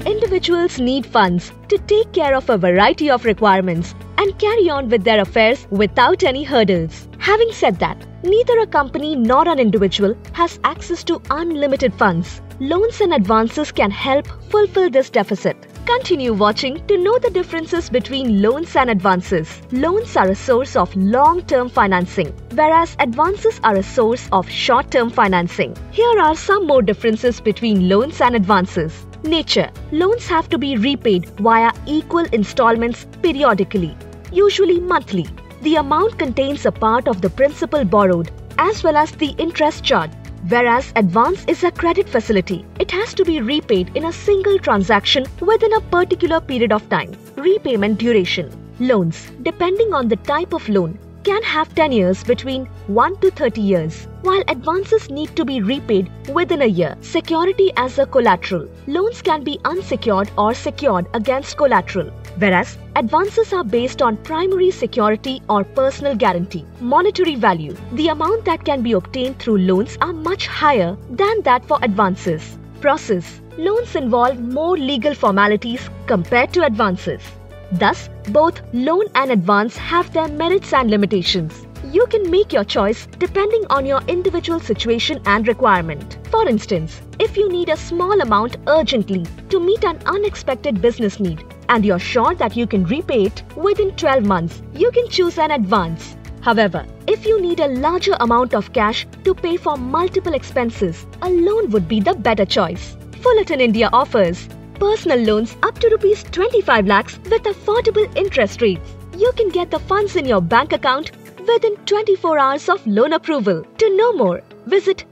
individuals need funds to take care of a variety of requirements and carry on with their affairs without any hurdles. Having said that, neither a company nor an individual has access to unlimited funds. Loans and advances can help fulfill this deficit. Continue watching to know the differences between loans and advances. Loans are a source of long-term financing, whereas advances are a source of short-term financing. Here are some more differences between loans and advances. Nature. Loans have to be repaid via equal installments periodically, usually monthly. The amount contains a part of the principal borrowed as well as the interest charged. Whereas advance is a credit facility. It has to be repaid in a single transaction within a particular period of time. Repayment duration. Loans, depending on the type of loan, can have tenures between 1 to 30 years, while advances need to be repaid within a year. Security as a collateral. Loans can be unsecured or secured against collateral, whereas advances are based on primary security or personal guarantee. Monetary value. The amount that can be obtained through loans are much higher than that for advances. Process. Loans involve more legal formalities compared to advances. Thus, both loan and advance have their merits and limitations. You can make your choice depending on your individual situation and requirement. For instance, if you need a small amount urgently to meet an unexpected business need and you're sure that you can repay it within 12 months, you can choose an advance. However, if you need a larger amount of cash to pay for multiple expenses, a loan would be the better choice. Fullerton India offers personal loans up to Rs 25 lakhs with affordable interest rates. You can get the funds in your bank account within 24 hours of loan approval. To know more, visit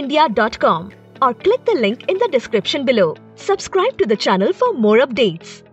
www.fullertonindia.com or click the link in the description below. Subscribe to the channel for more updates.